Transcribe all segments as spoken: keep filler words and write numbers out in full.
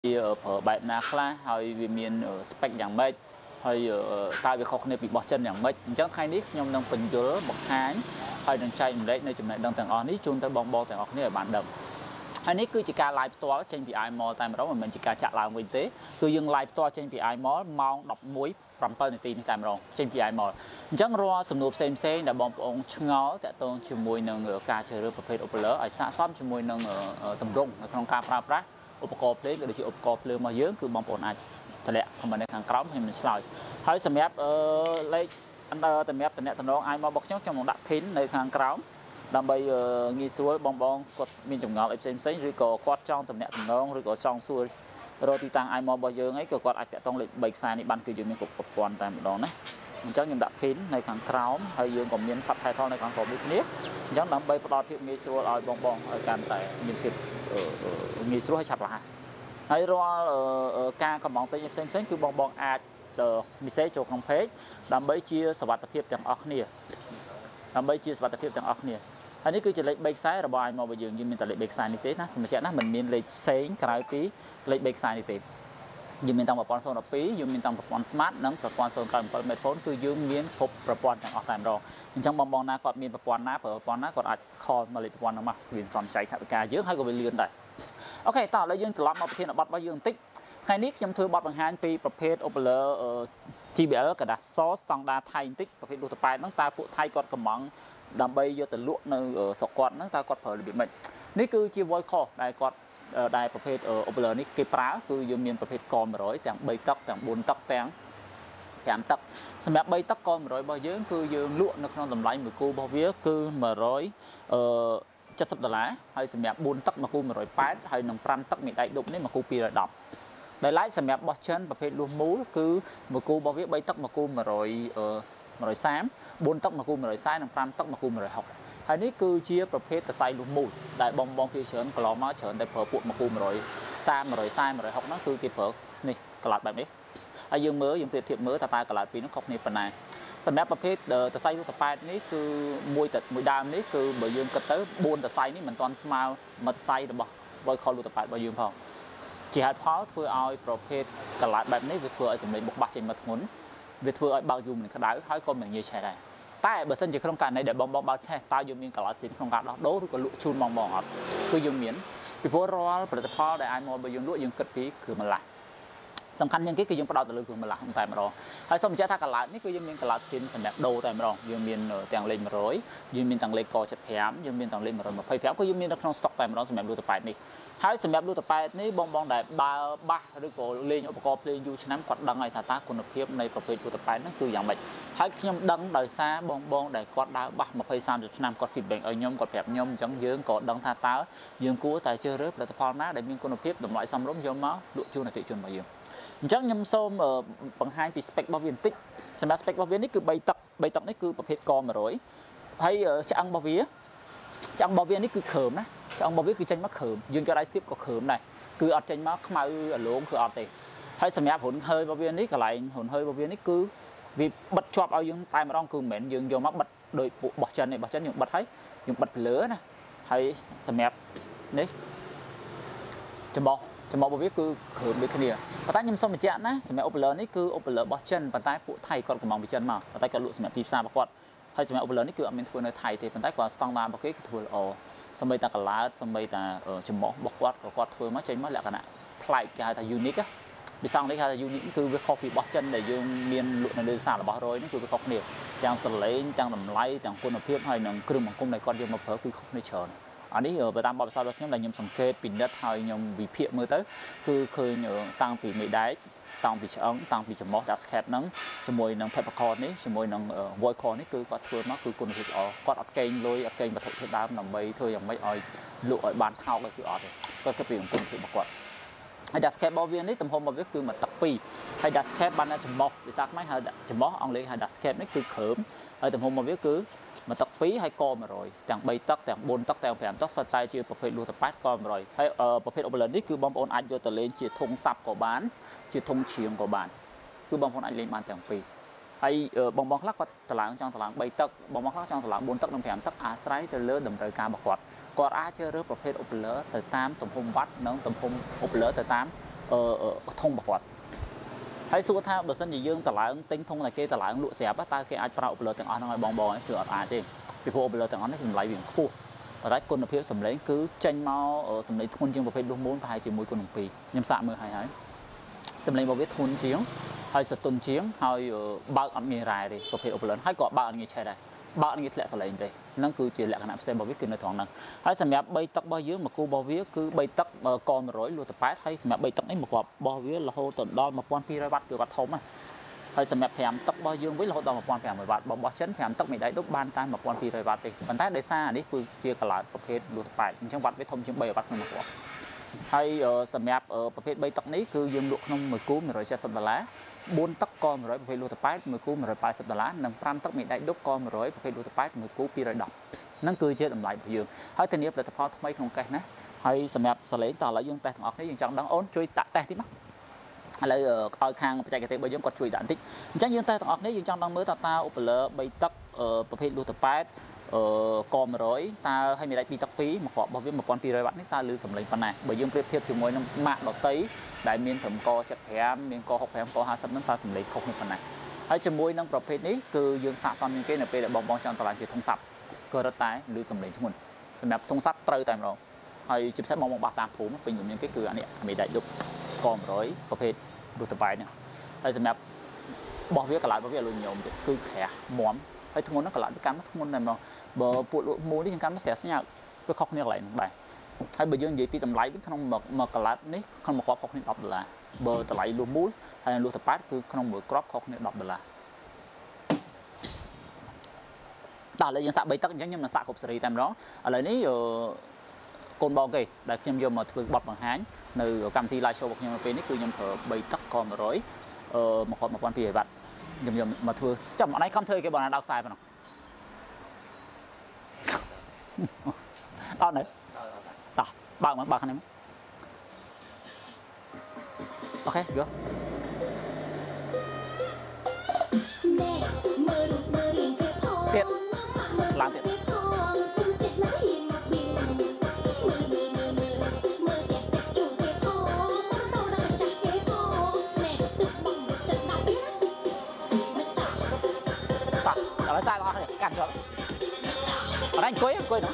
ở bài na khla hay vì miền ở spec dạng mấy hay ở tại vì không bị bỏ chân dạng mấy chắc hai nít nhom đang bình chứa một tháng hay đang chạy mình đấy nơi chừng này đang tầng on nít chun tới bong bò tầng on nít ở bản đầm hai nít cứ chỉ ca live tour trên vị ai mò tại mà đó mà mình chỉ ca chặt làm kinh tế cứ dừng live tour trên vị ai mò mong đọc muối from tên thì tại mà trên vị ai mò chắc rồi sầm nộp xem xem đã bong ông ngó tại tôi chỉ mùi nâng ở ca chơi rớtประเภท opera ไอ้สะซ้อมchỉ mùi nâng ở tầm rung ở trong ca pra pra อุปกรณ์เพลงก็ได้ชื่ออุปกรณ์เพลงมาเยอะคือบางคนอาจจะแหละทำมาในทางกล้องให้มันสลายให้สมัยเออเลยอันเออแต่เมียแต่เนี่ยตน้องไอ้มาบอกช่องจังหวะดักพินในทางกล้องดำไปเอองีซัวบองบองกดมีจุ่มเงาเอฟซีเอ็มซีหรือก็กอดจ้องแต่เนี่ยตน้องหรือก็จ้องซัวโรตีตังไอ้มาบอกเยอะไงก็กอดอาจจะต้องเลยใบสายในบันคืออยู่ในกบกบกวนแต่หมดแล้วนะมันจังยังดักพินในทางกล้องให้ยืนกับมีนสับไทยทอในทางผมนิดนี้จังดำไปปลอดที่งีซัวเอาบองบองเอาการแต่มีผิดงีซัวให้ฉับละให้รอการกำลังตีเส้นเส้นคือบองบองอาจมีเซโจคอมเพลชดำใบเชียสวัสดิภาพจากออกเนี่ยดำใบเชียสวัสดิภาพจากออกเนี่ยอันนี้คือจะเล็กเบรกไซด์ระบายมาไปยืนยืนมีแต่เล็กเบรกไซด์นิดเดียวนะสมมตินะมันมีเล็กเซ็งกลายปีเล็กเบรกไซด์นิดเดียวยืนมีตังประปอนโซนปียืนมีตังประปอนสมาร์ทนั่งประปอนโซนการเปิดเมทโฟนคือยืนมีพบประปอนจากออกแต่รอยังจังบองบองนะก็มีประปอนนะเปิดประปอนนะก็อาจคอมาเลยประปอนออกมาวินสอนใจทับกาเยอะให้ก็ไปเรียนได้โอเคต่อเลยยืนกลับมาประเทศบัตรว่ายืนติ๊กไงนี้ยังถือบัตรบางฮันปีประเภทโอเปอเรอร์จีบีเอลกระดาษซอสตังดาไทยติ๊กประเภทดูต่อไปตั้งแต่ผู้ไทยกอดกระมังดำใบโยตะลุในสกอตตั้งแต่กอดเผยหรือบิดมันนี่คือจีวอยคอได้กอดได้ประเภทโอเปอเรอร์นี่เก็บปลาคือยืมเมียนประเภทกอมร้อยแต่งใบตักแต่งบุญตักแต่งแถมตักสำหรับใบตักกอมร้อยบ่เยอะคือยืมลุ่นในขนมลำไรมือกูบ่เยอะคือมาร้อยจัดสัปดาห์ให้สำหรับบุญตักมากูมาร้อยแปดให้นำปรันตักมีได้ดุนี่มากูปีระดับได้ไล่สำหรับบอชเชนประเภทลูมูคือมากูบ่เยอะใบตักมากูมาร้อยมาร้อยสามบุญตักมากูมาร้อยสามนำปรันตักมากูมาร้อยหกอันนี้คือเชียประเภทตะไซลูมูได้บอมบอมพี่เชิญกลอมาเชิญได้เผอปวดมากูมาร้อยสามมาร้อยสามมาร้อยหกนั่นคือกี่เผอนี่กระดาษแบบนี้ไอ้ยังเมื่อยังเปรียบเทียบเมื่อตาตากระดาษปีนั้นครบในปัญหาสำหรับประเภทตะไซลูกตะปายนี้คือมวยแต่มวยดามนี้คือใบยืมกระเต๋อบุญตะไซนี้เหมือนตอนสมาร์มัดไซแต่บอกใบคอลูกตะปายใบยืมพอchỉ hạt pháo thôi ao profit cả lạiแบบนี้việc thừaสมัยบุกบัตรtrên mặt ngón việc thừa bao dung mình cái đá thái con mình như thế này tại bờ sân chỉ không cần này để bong bong bao che tao dùng miếng cả lại xin không gạt đó đố có lụa chun bong bong hợp cứ dùng miếng vì phố roประพอได้ไอ้มอไปdùng lụa dùng cất phíคือมันlạiสำคัญยังกี่คือยังประดาวตะลึงคือมันละแต่มาลองให้สมเจ้าท่ากระลาดนี่คือยังมีกระลาดซินสำหรับโดแต่มาลองยังมีแต่งเล่นมาร้อยยังมีแต่งเล่นกอจัดแผมยังมีแต่งเล่นมาร้อยมาไฟแผมก็ยังมีนักท่องสต็อกแต่มาลองสำหรับดูต่อไปนี่ให้สำหรับดูต่อไปนี่บองบองได้บาบ้าหรือก็เล่นอุปกรณ์เพลงยูชนะกดดังไอ้ท่าตาคุณภาพในประเภทดูต่อไปนั่นคืออย่างไรให้ยมดังได้ซาบองบองได้กดดาวบ้ามาไฟซามจุดนำกดฟีดแบ็กเอายมกดแผมยมจังยืงกดดังท่าตายืงกู้แต่เจอเรื่องแต่พอหน้าได้มีคุณภาพแบบไหลซ้ำล้มยมม้าดุจูนในติจูนมายืงจังยำส้มบางไฮปีสเปกบาเวียนติกสำหรับสเปกบาเวียนนี่คือใบตักใบตักนี่คือประเภทกอมาร้อยให้จังบาเวียจังบาเวียนนี่คือเขิมนะจังบาเวียคือจังมะเขิมยืนกระไรสติปก็เขิมnàyคืออัดจังมะขมาอือหลงคืออัดเตะให้สำหรับหุ่นเฮยบาเวียนนี่กับไหลหุ่นเฮยบาเวียนนี่คือvì bật chọpเอายังตายมาลองคือเหม็นยังโยมมักบดโดยปุบจันเนี่ยบดจันยังบดให้ยังบดเหลือนะให้สำหรับนี่จะบอกจะบอกว่าคือเขิมด้วยคนเดียวแต่ตั้งยำส้มมันเจ้านะสมัยโอเปอเรนี่คือโอเปอเรบอชเชนปัตตาผู้ไทยก่อนกับมองวิจันมาปัตตาก็ลุสมัยปีศาจประกวดให้สมัยโอเปอเรนี่คืออเมริกันในไทยแต่ปัตตาก็สตองดาร์ประเภททัวร์โอสมัยตากลาสมัยตาจมบอกประกวดประกวดทัวร์มาเจนมาแหละกันนะพลายกายแต่ยูนิคอะดิซังนี่ค่ะยูนิคคือวิเคราะห์ปีบอชเชนแต่ยังเมียนลุในเดือนสามหรือบอโรยนี่คือวิเคราะห์เนี่ยจังสเลนจังลำไล่จังคุณภาพให้หนังเครื่องของกุ้งในก้อนเดียวมาเพิ่มคือเขาในเชิญอันนี้ไปตามบทสรุปนี้là nhầmสังเกตปิดนัดให้nhầmวิเพียมือเต้คือเคยnhầmตั้งปีไม่ได้ตั้งปีเชิงตั้งปีจมอดัสแคปนั้นจมวยนังเพปคอนนี้จมวยนังวอยคอนนี้คือก็ทัวร์nóคือคุณภาพอ๋อก็อัดเก่งเลยอัดเก่งมาถูกที่ดามนำไปเธอยังไม่อ่อยลุอ่อยบานเท้าก็คืออัดก็จะเปลี่ยนคุณภาพประกวดไอ้ดัสแคปบอลเวียนนี้ตำพมบอลเวียนคือมาตักปีไอ้ดัสแคปบ้านนั้นจมอดิซักไม่หาจมออังเลยไอ้ดัสแคปนี่คือเขิมไอ้ตำพมบอลเวียนคือมาตักปีให้กอมาrồiแต่งใบตักแต่งบนตักแต่งแผงตักสไตล์เชื่อประเภทลูตปัดกอมาrồiให้ประเภทโอเปอเรนี่คือบอมบอลอัดโยตะเลนเชื่อทงซับกอบานเชื่อทงเฉียงกอบานคือบอมบอลอัดเลนบานแต่งปีให้บอมบอลคลักก็ตลาดจังตลาดใบตักบอมบอลคลักจังตลาดบนตักน้ำแผงตักอาศัยจะเลือดดำเนินการประกวดกอดอาเชื่อเรื่องประเภทโอเปอเรแต่ตามตุ่มพมวัดน้องตุ่มพมโอเปอเรแต่ตามធំបំផុតហើយសួរថាបើសិនជាយើងតម្លើងទិញធំតែគេតម្លើងលក់ស្រាប់តើគេអាចប្រើឧបលើទាំងអស់ហ្នឹងឲ្យបងបងគឺអត់អាចទេពីព្រោះឧបលើទាំងអស់នេះតម្លៃវាខ្ពស់ប៉ុន្តែគុណភាពសម្លេងគឺចេញមកសម្លេងធ្ងន់ជាងប្រភេទលុះមូលប្រហែលជាមួយគុណនឹងពីរខ្ញុំសាកមើលហើយហើយសម្លេងរបស់វាធ្ងន់ជាងហើយសតុនជាងហើយបើកអត់ងាយរ៉ែទេប្រភេទឧបលើហើយក៏បើកអត់ងាយឆេះដែរបើកងាយធ្លាក់សម្លេងទេហ្នឹងគឺជាលក្ខណៈពិសេសរបស់វាគឺនៅត្រង់ហ្នឹងហើយសម្រាប់បីទឹករបស់យើងមកគូរបស់វាគឺបីទឹកក100លួសទៅប៉ែតហើយសម្រាប់បីទឹកនេះមកគាត់របស់វារហូតដល់một nghìn hai trămវ៉ាត់គឺគាត់ធំណាហើយសម្រាប់5ទឹករបស់យើងវិញរហូតដល់một nghìn năm trămវ៉ាត់របស់ចិន5ទឹកមេដៃដុបបានតែmột nghìn hai trămវ៉ាត់ទេប៉ុន្តែដោយសារនេះគឺជាកឡោតប្រភេទលួសទៅប៉ែតអញ្ចឹងវ៉ាត់វាធំជាង3វ៉ាត់ក្នុងមួយគាត់ហើយសម្រាប់ប្រភេទបីទឹកនេះគឺយើងលក់ក្នុងមួយគូmột trăm bảy mươiដុល្លារbốnទឹកក100ប្រភេទលួសទៅប៉ែតមួយគូmột trăm tám mươiដុល្លារនិង5ទឹកមេដៃដុបក100ប្រភេទលួសទៅប៉ែតមួយគូtwo hundred tenហ្នឹងគឺជាតម្លៃរបស់យើងហើយធានាផលិតផលថ្មីក្នុងកេសណាហើយសម្រាប់សលេងតើឥឡូវយើងតេស្តទាំងអស់គ្នាយើងចង់ដឹងអូនជួយតាក់តេស្តតិចមកឥឡូវឲ្យខាងបច្ចេកទេសរបស់យើងគាត់ជួយដាក់បន្តិចអញ្ចឹងយើងតេស្តទាំងអស់គ្នាយើងចង់ដឹងមើលតើតើឧបលើបីទឹកប្រភេទលួសទៅប៉ែតអឺក100តើឲ្យមេដៃពីរទឹកពីរមកគ្រាប់របស់វាmột nghìn hai trămវ៉ាត់នេះតើលឺសំឡេងប៉ុណ្ណាបើយើងប្រៀបធៀបជាមួយនឹងម៉ាកដតីដែលមានត្រឹមក75មានក65ក50ហ្នឹងតើសំឡេងខុសនេះប៉ុណ្ណាហើយជាមួយនឹងប្រភេទនេះគឺយើងសាកសមជាងគេនៅពេលដែលបងបងចង់តម្លៃជាធុងសាប់ក៏រត់តែលឺសំឡេងធ្ងន់សម្រាប់ធុងសាប់ត្រូវតែម្ដងហើយជាពិសេសបងបងបោះតាមភូមិពេញនិយមជាងគេគឺអានេះមេដៃដុបក100ប្រភេទលួសទៅប៉ែតនេះហើយសម្រាប់បោះវាកន្លែងរបស់វាលុយញោមទៀតគឺក្រាស់មាំហើយធ្ងន់ហ្នឹងកន្លែងកាន់ធ្ងន់តែម្ដងបើពួកលក់មូលនេះយើងកាន់មកស្រាស្ញាវាខុសគ្នាកន្លែងហ្នឹងដែរហើយបើយើងនិយាយពីតម្លៃវិញក្នុងមួយកន្លែងនេះក្នុងមួយគ្រាប់ខុសគ្នា10ដុល្លារបើតម្លៃលួសមូលហើយលួសទៅប៉ែតគឺក្នុងមួយគ្រាប់ខុសគ្នា10ដុល្លារតើឥឡូវយើងសាក់បីទឹកអញ្ចឹងខ្ញុំនឹងសាក់គ្រប់សេរីតែម្ដងឥឡូវនេះកូនបងគេដែលខ្ញុំយកមកធ្វើបទបង្ហាញនៅកម្មវិធី live show របស់ខ្ញុំនៅពេលនេះគឺខ្ញុំប្រើបីទឹកក100អឺមកគាត់một nghìn hai trămវ៉ាត់ខ្ញុំយកមកធ្វើចាំអត់ឯងខំធ្វើគេបងណាដោកខ្សែប៉ុណ្ណោះអត់នៅតោះបើកមកបើកខាងនេះអូខេយកទៀតឡើងទៀតឥឡូវសាកអស់នេះកាន់ចុះអត់អង្គុយអង្គុយនោះ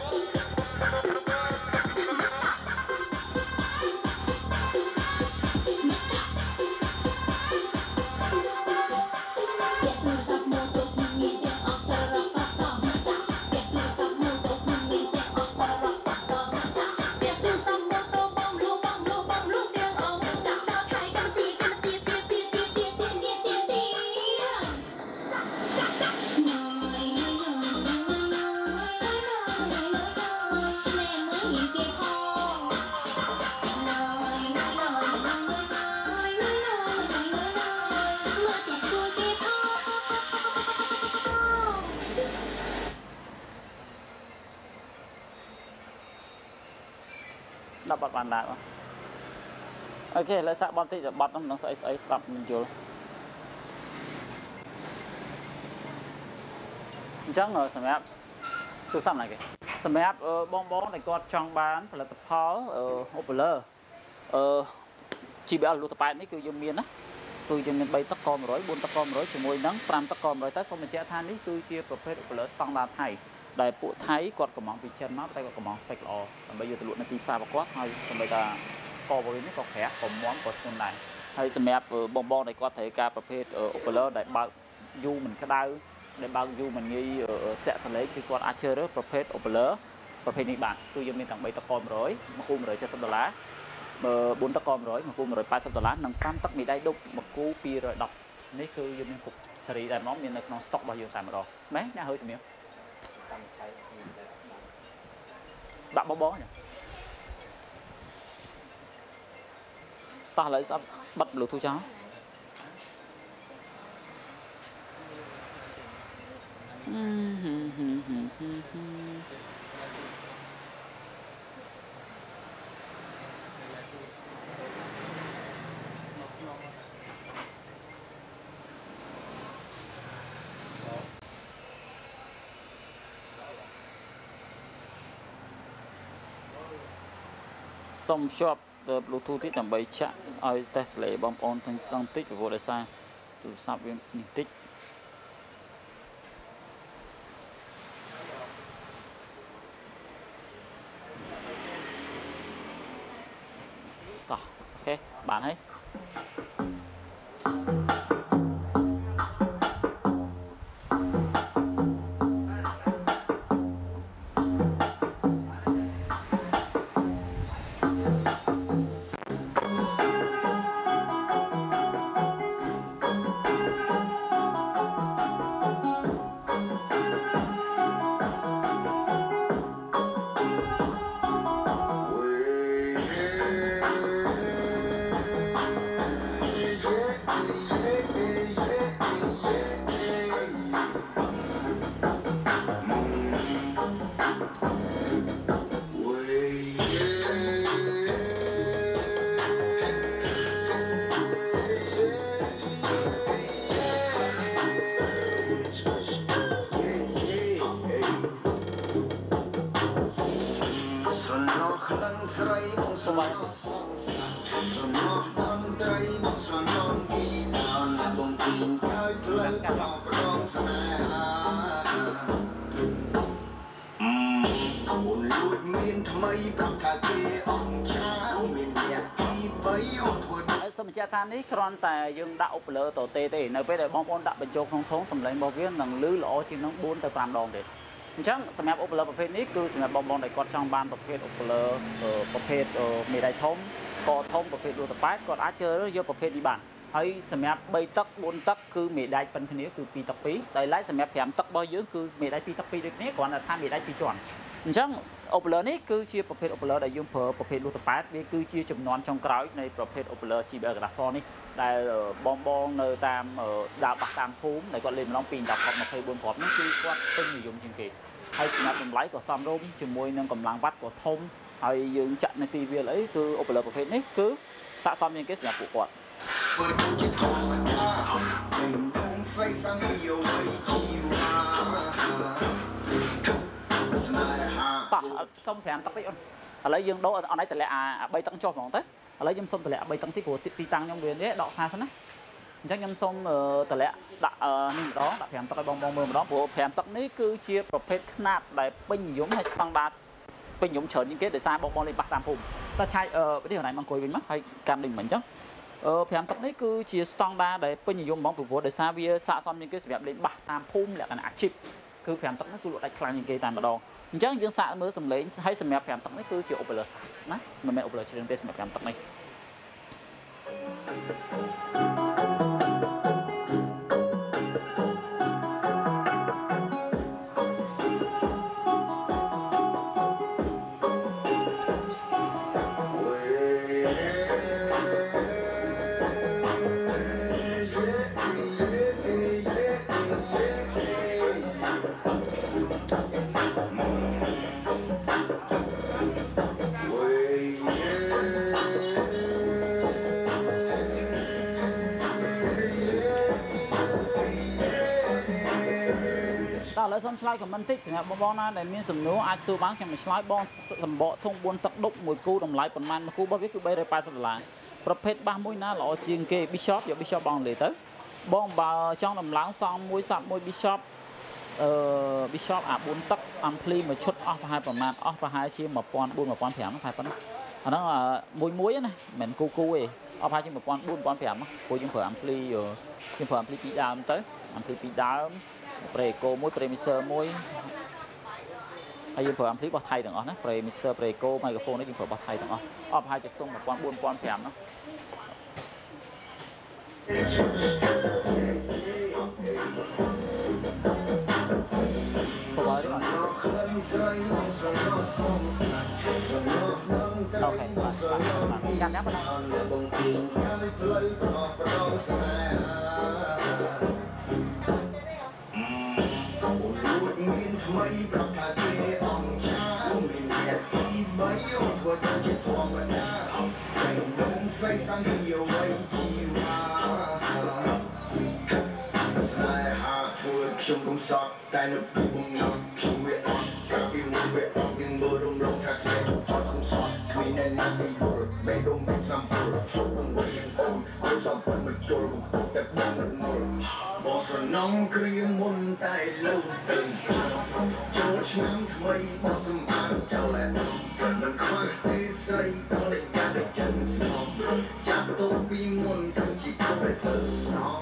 ដល់បាត់បានដែរអូខេឥឡូវសាកបត់តិចបាត់ហ្នឹងស្អីស្អីស្ដាប់មិនយល់អញ្ចឹងសម្រាប់ទូរស័ព្ទណាគេសម្រាប់បងបងដែលគាត់ចង់បានផលិតផលឧបលើអឺ ជី ប៊ី អែល លូតប៉ែតនេះគឺយើងមានណាគឺយើងមានបីទឹកក100 4ទឹកក100ជាមួយនឹង5ទឹកក100តែសូមបញ្ជាក់ថានេះគឺជាប្រភេទឧបលើស្តង់ដារថៃដែលពួកថៃគាត់កំងពីចិនមកតែគាត់កំងស្ពេកល្អដើម្បីយកទៅលក់នៅទីផ្សាររបស់គាត់ហើយដើម្បីថាករបស់វានេះក៏ក្រាស់ក៏មាំក៏ធ្ងន់ដែរហើយសម្រាប់បងបងដែលគាត់ត្រូវការប្រភេទឧបលើដែលបើកយូរមិនក្តៅដែលបើកយូរមិនងាយធ្លាក់សលេងគឺគាត់អាចជ្រើសរើសប្រភេទឧបលើប្រភេទនេះបានគឺយើងមានទាំងបីទឹកក100មួយគូmột trăm bảy mươiដុល្លារbốnទឹកក100មួយគូmột trăm tám mươiដុល្លារនិង5ទឹកមេដៃដុបមួយគូtwo hundred tenនេះគឺយើងមានគ្រប់សេរីតែមកមាននៅក្នុងស្តុករបស់យើងតែម្ដងម៉េចអ្នកហើយជំរាបដាក់បបញ៉ាតោះឥឡូវស្អប់បិទ Bluetooth ចោលសូមជួប Bluetooth ទៀតដើម្បីចាក់ឲ្យ Tesla បងប្អូនទាំងតិចពីព្រោះដោយសារទូរស័ព្ទវានេះតិចតោះអូខេបានហើយ សូមបញ្ជាក់ថានេះគ្រាន់តែយើងដាក់ឧបលើតទេទេនៅពេលដែលបងប្អូនដាក់បញ្ចូលក្នុងធុងសម្លេងរបស់វានឹងលឺល្អជាងនឹង bốn ទៅ 5 ដងទៀតអញ្ចឹងសម្រាប់ឧបលើប្រភេទនេះគឺសម្រាប់បងប្អូនដែលគាត់ចង់បានប្រភេទឧបលើប្រភេទមេដៃធំកធំប្រភេទលូតប៉ែតគាត់អាចជ្រើសរើសយកប្រភេទនេះបានហើយសម្រាប់ បី ទឹក bốn ទឹកគឺមេដៃប៉ុនគ្នាគឺ ពីរ ទឹក ពីរ តែឡែកសម្រាប់ 5 ទឹករបស់យើងគឺមេដៃ ពីរ ទឹក ពីរ ដូចគ្នាគ្រាន់តែថាមេដៃ ពីរ ជាន់អញ្ចឹងឧបលើនេះគឺជាប្រភេទឧបលើដែលយើងប្រើប្រភេទលូតប៉ែតវាគឺជាចំនួនចុងក្រោយនៃប្រភេទឧបលើ ជី ប៊ី អែល Grasshopper នេះដែលបងបងនៅតាមដើរបាក់តាមភូមិដែលគាត់លេងម្ដងពីដប់ ยี่สิบ ยี่สิบ គ្រាប់នេះគឺគាត់ពេញនិយមជាងគេហើយសម្រាប់តម្លៃក៏សមរម្យជាមួយនឹងកម្លាំងវ៉ាត់ក៏ធំហើយយើងចាក់នៅទីវាលអីគឺឧបលើប្រភេទនេះគឺស័ក្តិសមជាងគេសម្រាប់ពួកគាត់សុំ 5 ទឹកតិចអូនឥឡូវយើងដូរអត់ឲ្យតម្លាក់អា 3 ទឹកចុះហ្មងទៅឥឡូវខ្ញុំសុំតម្លាក់ 3 ទឹកតិចព្រោះទីតាំងខ្ញុំវានេះដកសារសិនណាអញ្ចឹងខ្ញុំសុំតម្លាក់ដាក់នេះម្ដងដាក់ 5 ទឹកឲ្យបងបងមើលម្ដងព្រោះ 5 ទឹកនេះគឺជាប្រភេទខ្នាតដែលពេញនិយមហើយស្តង់ដារពេញនិយមច្រើនជាងគេដោយសារបងបងលេងបាសតាមភូមិតែឆាយនេះកន្លែងមកអង្គុយវិញមកហើយកាន់ដូចមិនអញ្ចឹងអឺ 5 ទឹកនេះគឺជាស្តង់ដារដែលពេញនិយមហ្មងពីព្រោះដោយសារវាស័ក្តិសមជាងគេសម្រាប់លេងបាសតាមភូមិលក្ខណៈអាជីពគឺ 5 ទឹកនេះគឺលក់ដាច់ខ្លាំងជាងគេតែម្ដងអញ្ចឹងយើងសាកមើលសំឡេងហើយសម្រាប់ 5 ទឹកនេះគឺជាឧបលើសាណាមិនមែនឧបលើជ្រឿងទេសម្រាប់ 5 ទឹកនេះ ឥឡូវសូមឆ្លើយខមមិនតិចសម្រាប់បងបងណាដែលមានសំណួរអាចសួរបានខ្ញុំនឹងឆ្លើយបងសម្បកធុង bốn ទឹកដប់មួយគូតម្លៃប៉ុន្មានមួយគូរបស់វាគឺ បីរយប៉ែតសិប ដុល្លារប្រភេទបាសមួយណាល្អជាងគេ Bishop យក Bishop បងលេទៅបងបើចង់ដំឡើងសងមួយសាប់មួយ Bishop អឺ Bishop អា bốn ទឹក ampli មួយឈុតអស់ប្រហែលប្រហែលអស់ប្រហែលជា một nghìn bốn trăm một nghìn năm trăm ហ្នឹងប៉ុណ្ណឹងអាហ្នឹងមួយមួយណាមិនគូគូទេអស់ប្រហែលជា một nghìn bốn trăm một nghìn năm trăm ព្រោះយើងប្រើ ampli យើងប្រើ ampli ពីដើមទៅ ampli ពីដើម Preco មួយ Premiser មួយហើយយើងប្រើ ampli របស់ថៃទាំងអស់ណា Premiser Preco microphone នេះយើងប្រើរបស់ថៃទាំងអស់អស់ប្រហែលជាខ្ទង់ một nghìn bốn trăm một nghìn năm trăm ហ្នឹងអូខេបាទចាំចាំប៉ុណ្ណឹង mấy bậc cà phê ông cha mình đẹp đi mấy ông vừa tới trên thua mà đã cảnh đông say sang nhiều mấy chiều sai hạ thua trong công sọt tay nó bị bung nóc trong nguyện on cả cái mùi về on nhưng mưa đông đông ta sẽ chụp thoát không sọt vì nên nát đi rồi bể đông องเกรียมมนแต่เล่าตื่นโจชน้ำทำไมบอกสมานเจ้าแหละมันคว้าที่ใส่ต้องเลยการได้จันสมองจากตัวปีมนทั้งชีพไปเธอสอง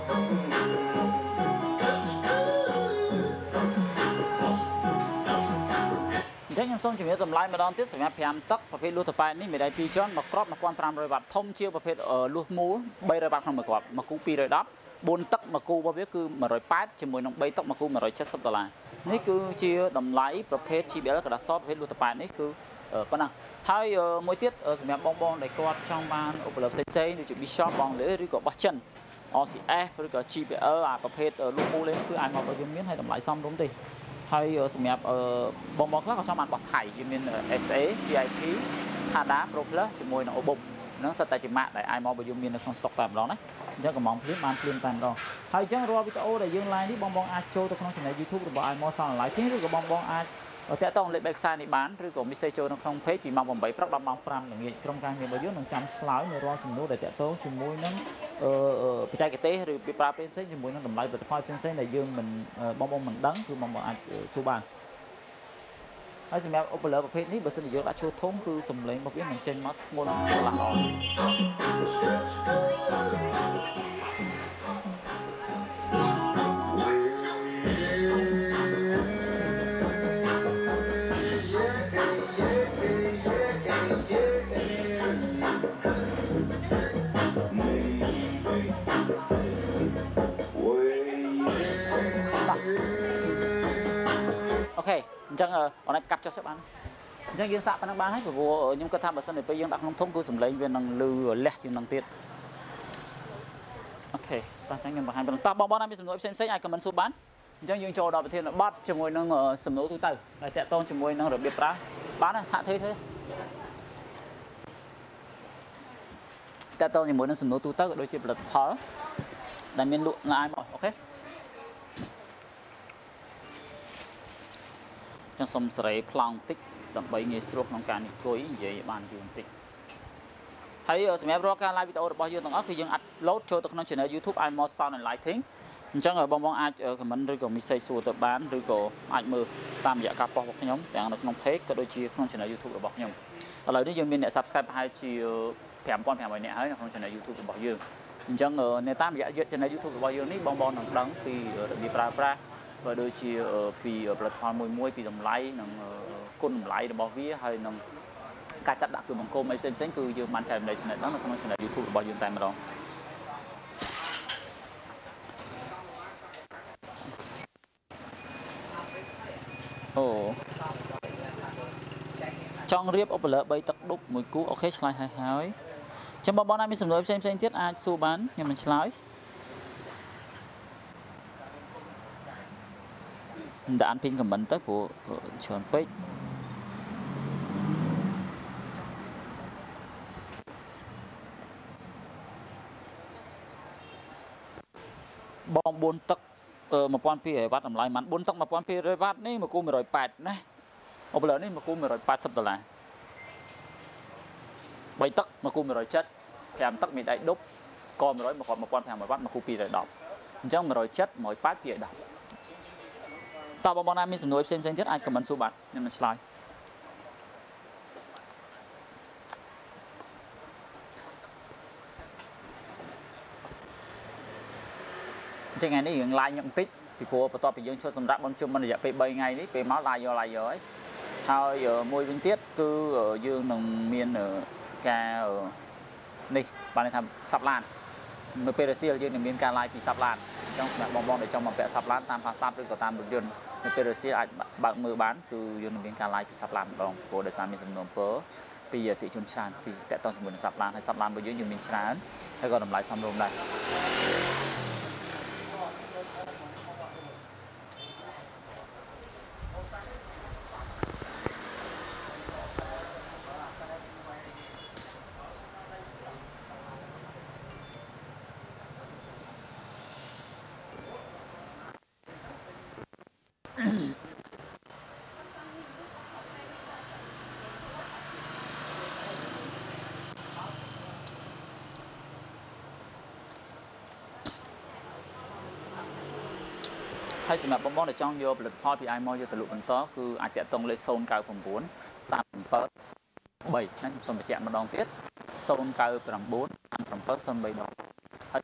ចឹងខ្ញុំសូមជម្រាបតម្លៃម្ដងទៀតសម្រាប់ប្រាំទឹកប្រភេទលុះតប៉ែនេះមានដៃពីរជាន់មកគ្រាប់ một nghìn năm trăm វ៉ាត់ធំជាប្រភេទលុះមូល ba trăm វ៉ាត់ក្នុងមួយគ្រាប់មកគូ hai trăm ten បួនទឹកមកគូរបស់វាគឺ một trăm tám mươi ជាមួយនឹង ba ទឹកមកគូ một trăm七mươi ដុល្លារនេះគឺជាតម្លៃប្រភេទ ជី ប៊ី អែល กระดาษសប្រភេទលុះតប៉ែនេះគឺប៉ុណ្ណឹងហើយមួយទៀតសម្រាប់បងបងដែលគាត់ចង់បានឧបករណ៍ផ្សេងៗដូចជា Bishop បងលេឬក៏បោះចិន R C S ឬក៏ ជី ប៊ី អែល អាប្រភេទលុះមូលនេះគឺអាចមករបស់យើងមានហើយតម្លៃសមរម្យទេហើយសម្រាប់បងបងខ្លះក៏ចង់បានបោះថៃយើងមាន S A G I P Hada Pro Plus ជាមួយនឹង Obum ហ្នឹងសិតតែជាម៉ាកដែលអាចមករបស់យើងមាននៅក្នុង stock តែម្ដងណាអញ្ចឹងកំងភ្លាមបានភ្លាមតែម្ដងហើយអញ្ចឹងរាល់វីដេអូដែលយើង live នេះបងបងអាចចូលទៅក្នុង channel YouTube របស់ iMore Sound Live ឬក៏បងបងអាចតាក់ទងលេខ back side នេះបានឬក៏ message ចូលនៅក្នុង page ពីម៉ោង eight ព្រឹកដល់ម៉ោង five ល្ងាចក្រុមការងាររបស់យើងនឹងចាំឆ្លើយនៅរាល់សំណួរដែលតាក់ទងជាមួយនឹងបច្ចេកទេសឬពីប្រើពេលផ្សេងជាមួយនឹងតម្លៃផលិតផលផ្សេងៗដែលយើងមិនបងបងមិនដឹងគឺបងបងអាចសួរបានហើយសម្រាប់ឧបករណ៍ប្រភេទនេះបើសិនជាយើងដាក់ចូលធំគឺសំឡេងរបស់វានឹងចេញមកធ្ងន់ខ្លាំងល្អអូខេអញ្ចឹងអនឡាញកាប់ចុះចុះបានអញ្ចឹងយើងសាកប៉ុណ្ណឹងបានហើយព្រោះខ្ញុំគិតថាបើសិនតែពេលយើងដាក់ក្នុងធុងគឺសំឡេងវានឹងលឺលះជាងនឹងទៀតអូខេតោះអញ្ចឹងខ្ញុំបង្ហាញបន្តបងបងណាមានសំណួរផ្សេងៗអាច comment សួរបានអញ្ចឹងយើងចូលដល់ប្រធានបទជាមួយនឹងសំណួរទូទៅដែលតាក់ទងជាមួយនឹងរបៀបប្រើបានណាហាក់ធ្វើធ្វើតាក់ទងជាមួយនឹងសំណួរទូទៅក៏ដូចជាផលិតផលដែលមានលក់នៅឯមកអូខេចឹងសុំសេរីប្លង់តិចដើម្បីងាយស្រួលក្នុងការនិយាយនិយាយបានយូរបន្តិចហើយសម្រាប់រាល់ការ live វីដេអូរបស់យើងទាំងអស់គឺយើងអាប់ឡូតចូលទៅក្នុង channel YouTube iMore Sound and Lighting អញ្ចឹងបងបងអាច comment ឬក៏ message សួរទៅបានឬក៏អាចមើលតាមរយៈការប៉ុស្តិ៍របស់ខ្ញុំទាំងនៅក្នុង page ក៏ដូចជាក្នុង channel YouTube របស់ខ្ញុំឥឡូវនេះយើងមានអ្នក subscribe ប្រហែលជា five thousand five hundred នាក់ហើយនៅក្នុង channel YouTube របស់យើងអញ្ចឹងនៅតាមរយៈ channel YouTube របស់យើងនេះបងបងនឹងដឹងពីរបៀបប្រើប្រាស់បើដូចជាពីផលិតផលមួយមួយពីតម្លៃនិងគុណតម្លៃរបស់វាហើយនឹងការចាត់ដាក់គ្រឿងបង្គំអីផ្សេងៗគឺយើងបានចែករំលែកចំណេះដឹងនៅក្នុង channel YouTube របស់យើងតែម្ដងអូចង់រៀបឧបករណ៍បីទឹកដុបមួយគូអូខេឆ្លើយហើយហើយចាំបងបងណាមានសំណួរផ្សេងៗទៀតអាចសួរបានខ្ញុំនឹងឆ្លើយដាក់អានពី comment ទៅព្រោះច្រើនពេកបងបួនទឹកone thousand two hundred វ៉ាត់តម្លៃមិនបួនទឹកone thousand two hundredវ៉ាត់នេះមកគូone hundred eightណាឧបករណ៍នេះមកគូone hundred eightyដុល្លារបីទឹកមកគូone hundred seven fiveទឹកមានដៃដប់កone hundredមកគាត់one thousand five hundredវ៉ាត់មកគូtwo hundred tenអញ្ចឹងone hundred seven one hundred eight two hundred tenតើបងប្អូនណាមានសំណួរផ្សេងៗទៀតអាច comment សួរបានខ្ញុំនឹងឆ្លើយអញ្ចឹងថ្ងៃនេះយើង live ញឹកបន្តិចពីព្រោះបន្ទាប់ពីយើងឈប់សម្រាប់បន់ជុំមិនរយៈពេលthreeថ្ងៃនេះពេលមក live យក live យកហើយហើយមួយវិញទៀតគឺយើងនឹងមានការនេះបានន័យថាសាប់ឡាននៅពេលរសៀលយើងនឹងមានការ live ពីសាប់ឡានអញ្ចឹងសម្រាប់បងបងដែលចង់មកពាក់សាប់ឡានតាមផាសាប់ឬក៏តាមរថយន្តនៅពេលរសៀលអាចបើកមើលបានគឺយើងនឹងមានការ live ពីសាប់ឡានម្ដងព្រោះដោយសារមានសំណុំពរពីអតិថិជនច្រើនពីតាក់ទងជាមួយនឹងសាប់ឡានហើយសាប់ឡានរបស់យើងយើងមានច្រើនហើយក៏តម្លៃសមរម្យដែរហើយសម្រាប់បងប្អូនដែលចង់យកផលិតផលពី iMall យកទៅលក់បន្តគឺអាចតាក់ទងលេខศูนย์ เก้า เก้า สาม เจ็ด สาม 3ណាខ្ញុំសូមបញ្ជាក់ម្ដងទៀតศูนย์ เก้า เก้า สาม เจ็ด สาม สาม ដងហើយ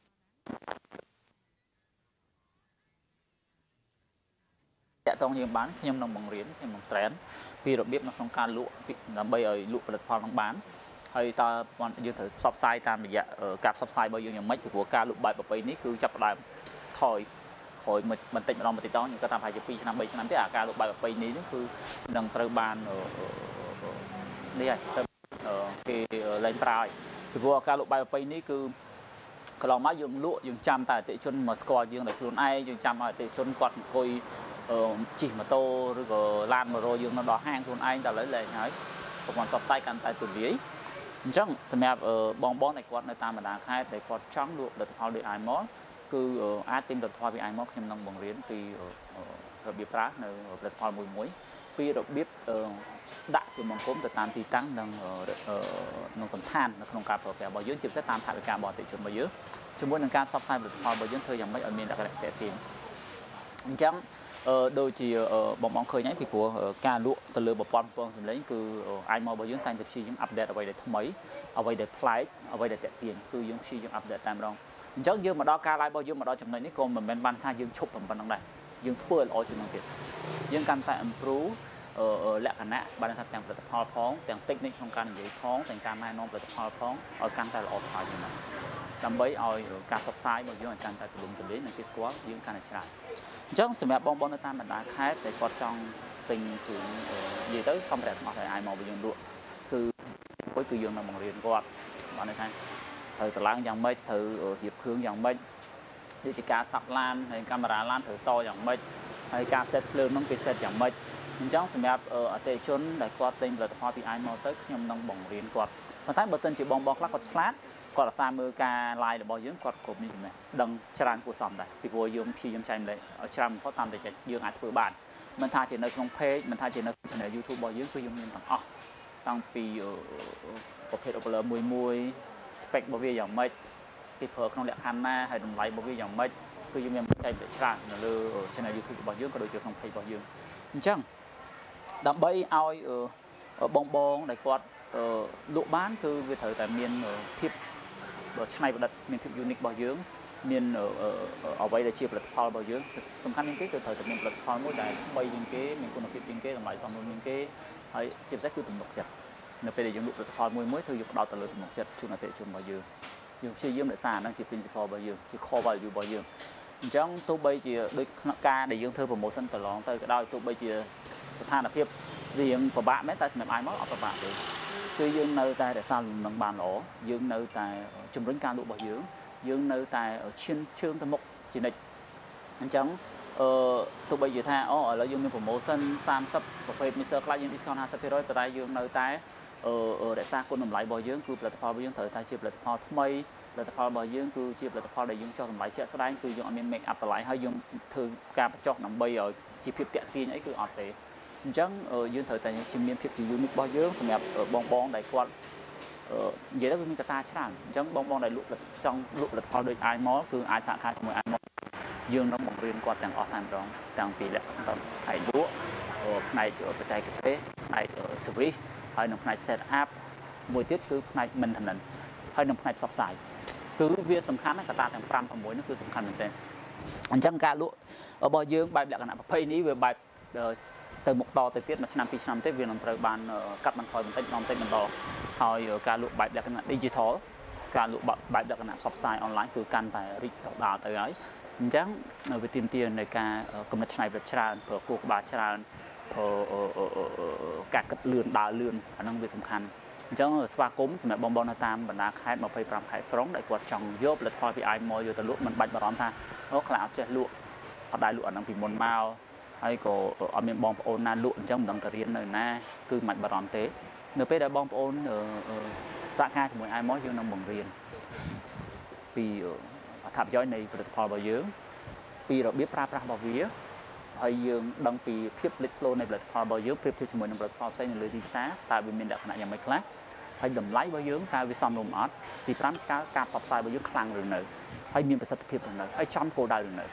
តាក់ទងយើងបានខ្ញុំនឹងបង្រៀនខ្ញុំនឹង train ពីរបៀបនៅក្នុងការលក់ដើម្បីឲ្យលក់ផលិតផលនឹងបានហើយតើយើងត្រូវផ្សព្វផ្សាយតាមរយៈការផ្សព្វផ្សាយរបស់យើងយ៉ាងម៉េចពីព្រោះការលក់បែបប្រពៃនេះគឺចាប់ផ្ដើមថយក្រោយបន្តិចម្ដងបន្តិចតខ្ញុំគាត់ថាប្រហែលជាពីរឆ្នាំបីឆ្នាំទៀតអាការលក់បែបប្រពៃនេះគឺនឹងត្រូវបាននេះហើយគេលែងប្រើហើយពីព្រោះការលក់បែបប្រពៃនេះគឺកន្លងមកយើងលក់យើងចាំតែអតិថិជនមកស្គាល់យើងដោយខ្លួនឯងយើងចាំឲ្យអតិថិជនគាត់អង្គុយជិះម៉ូតូឬក៏ឡានមករកយើងនៅដល់ហាងខ្លួនឯងតែឥឡូវលែងហើយប្រព័ន្ធផ្សព្វផ្សាយកាន់តែទូលាយអញ្ចឹងសម្រាប់បងបងដែលគាត់នៅតាមបណ្ដាខេត្តដែលគាត់ចង់លក់ផលិតផលដោយ iMall គឺអាចទិញផលិតផលពី iMall ខ្ញុំនឹងបង្រៀនពីរបៀបប្រើនៅផលិតផលមួយមួយពីរបៀបដាក់ជាបង្គំទៅតាមទីតាំងនិងនឹងសន្តាននៅក្នុងការប្រើប្រាស់របស់យើងជាពិសេសតាមថវិការបស់អតិថិជនរបស់យើងជាមួយនឹងការផ្សព្វផ្សាយផលិតផលរបស់យើងធ្វើយ៉ាងម៉េចឲ្យមានលក្ខណៈទាក់ទាញអញ្ចឹងដូចជាបងបងឃើញហើយពីព្រោះការលក់ទៅលើប្រព័ន្ធពងសម្លេងគឺ iMall របស់យើងតែងតែព្យាយាមអាប់ដេតអ្វីដែលថ្មីអ្វីដែលប្លែកអ្វីដែលទាក់ទាញគឺយើងព្យាយាមអាប់ដេតតែម្ដងអញ្ចឹងយើងមកដល់ការ live របស់យើងមកដល់ចំណុចនេះក៏មិនមែនបានថាយើងឈប់ប៉ុណ្ណឹងដែរយើងធ្វើឲ្យល្អជាងនឹងទៀតយើងកាន់តែ improve លក្ខណៈបានថាទាំងផលិតផលផងទាំង technique ក្នុងការនិយាយផងទាំងការណែនាំផលិតផលផងឲ្យកាន់តែល្អប្រសើរជាងនេះដើម្បីឲ្យការផ្សព្វផ្សាយរបស់យើងឲ្យកាន់តែទូលំទូលាយនិងគេស្គាល់យើងកាន់តែច្រើនអញ្ចឹងសម្រាប់បងប្អូននៅតាមបណ្ដាខេត្តដែលគាត់ចង់ទិញគ្រឿងនិយាយទៅសម្រាប់របស់តែ iMall របស់យើងលក់គឺមួយគឺយើងនឹងបង្រៀនគាត់បានន័យថាត្រូវតម្លើងយ៉ាងម៉េចត្រូវរៀបគ្រឿងយ៉ាងម៉េចដូចជាការសាប់ឡានហើយកាមេរ៉ាឡានត្រូវតយ៉ាងម៉េចហើយការ set ភ្លើងនោះគេ set យ៉ាងម៉េចអញ្ចឹងសម្រាប់អតិថិជនដែលគាត់ទិញផលិតផលពី iMall ទៅខ្ញុំនឹងបង្រៀនគាត់ប៉ុន្តែបើសិនជាបងបងខ្លះគាត់ឆ្លាតគាត់អាសាមើលការ live របស់យើងគាត់គ្រប់នេះចំណេះដឹងច្រើនគួរសមដែរពីព្រោះយើងព្យាយាមចែកម្លែកឲ្យច្រើនបំផុតតាមតែយើងអាចធ្វើបានមិនថាជានៅក្នុង page មិនថាជានៅ channel YouTube របស់យើងគឺយើងមានទាំងអស់តាំងពីប្រភេទ upload មួយមួយ spec របស់វាយ៉ាងម៉េចគេប្រើក្នុងលក្ខខណ្ឌណាហើយតម្លៃរបស់វាយ៉ាងម៉េចគឺយើងមានចែកម្លែកច្រើននៅលើ channel YouTube របស់យើងក៏ដូចជាក្នុង page របស់យើងអញ្ចឹងដើម្បីឲ្យបងបងដែលគាត់លក់បានគឺវាត្រូវតែមានភាពច្នៃប្រឌិតមានភាព unique របស់យើងមានអ្វីដែលជាផលិតផលរបស់យើងសំខាន់ជាងគេគឺត្រូវតែមានផលិតផលមួយដែលថ្មីជាងគេមានគុណភាពជាងគេតម្លៃសមរម្យជាងគេហើយជាពិសេសគឺទំនុកចិត្តនៅពេលដែលយើងលក់ផលិតផលមួយមួយគឺយើងផ្ដោតទៅលើទំនុកចិត្តជូនអតិថិជនរបស់យើងយើងព្យាយាមរក្សាអាហ្នឹងជា principle របស់យើងជា core value របស់យើងអញ្ចឹងទោះបីជាដូចការដែលយើងធ្វើ promotion កន្លងទៅក៏ដោយទោះបីជាស្ថានភាពរៀងពិបាកមែនតែសម្រាប់ iMall អត់ពិបាកទេគឺយើងនៅតែរក្សាលំនឹងបានល្អយើងនៅតែជំរុញការលក់របស់យើងយើងនៅតែឈានជើងទៅមុខជានិច្ចអញ្ចឹងអឺទោះបីជាថាអូឥឡូវយើងមាន promotion សាមសិបប្រភេទ Mister ខ្លះយើង discount ห้าสิบเปอร์เซ็นต์ ប៉ុន្តែយើងនៅតែអឺរក្សាគុណតម្លៃរបស់យើងគឺផលិតផលរបស់យើងត្រូវតែជាផលិតផលថ្មីផលិតផលរបស់យើងគឺជាផលិតផលដែលយើងចុះតម្លៃជាក់ស្ដែងគឺយើងអត់មាន make up តម្លៃហើយយើងធ្វើការបញ្ចុះដើម្បីឲ្យជាភាពតាក់ទាញអីគឺអត់ទេអញ្ចឹងយើងត្រូវតែជំនាញភាពជា unique របស់យើងសម្រាប់បងបងដែលគាត់និយាយទៅវាមានកត្តាច្រើនអញ្ចឹងបងបងដែលលក់ចង់លក់ផលិតផលដូច iMall គឺអាចសហការជាមួយ iMall យើងនឹងបង្រៀនគាត់ទាំងអស់តែម្ដងតាំងពីលក្ខណៈផ្នែកលក់ផ្នែកបច្ចេកទេសផ្នែក service ហើយនិងផ្នែក set up មួយទៀតគឺផ្នែក maintenance ហើយនិងផ្នែកផ្សព្វផ្សាយគឺវាសំខាន់ណាស់កត្តាទាំងfive 6នោះគឺសំខាន់មែនទែនអញ្ចឹងការលក់របស់យើងបែបលក្ខណៈប្រភេទនេះវាបែបទៅមុខតទៅទៀតមួយឆ្នាំពីរឆ្នាំទៀតវានឹងត្រូវបានកាត់បន្ថយបន្តិចម្ដងបន្តិចបន្តហើយការលក់បែបលក្ខណៈ digital ការលក់បែបលក្ខណៈផ្សព្វផ្សាយ online គឺកាន់តែរីកដុះដាលទៅហើយអញ្ចឹងវាទាមទារនៃការកំណត់ច្នៃប្រឌិតច្រើនព្រោះគូក្បាលច្រើនព្រោះការគិតលឿនដើរលឿនអាហ្នឹងវាសំខាន់អញ្ចឹងស្វាគមន៍សម្រាប់បងប្អូននៅតាមបណ្ដាខេត្តtwenty-fiveខេត្តក្រុងដែលគាត់ចង់យកផលិតផលពី iMall យកទៅលក់មិនបាច់បារម្ភថាអូខ្លះអត់ចេះលក់អត់ដែរលក់អាហ្នឹងពីមុនមកហើយក៏អត់មានបងប្អូនណាលក់អញ្ចឹងមិនដឹងទៅរៀននៅណាគឺមិនបារម្ភទេនៅពេលដែលបងប្អូនសហការជាមួយ iMall យើងនឹងបង្រៀនពីអត្ថប្រយោជន៍នៃផលិតផលរបស់យើងពីរបៀបប្រើប្រាស់របស់វាហើយយើងដឹងពីភាពលេចធ្លោនៃផលិតផលរបស់យើងប្រៀបធៀបជាមួយនឹងផលិតផលផ្សេងនៅលើទីផ្សារតើវាមានលក្ខណៈយ៉ាងម៉េចខ្លះហើយតម្លៃរបស់យើងតើវាសមរម្យអត់ទីfiveការការផ្សព្វផ្សាយរបស់យើងខ្លាំងឬនៅហើយមានប្រសិទ្ធភាពឬនៅហើយចំគោលដៅឬនៅអ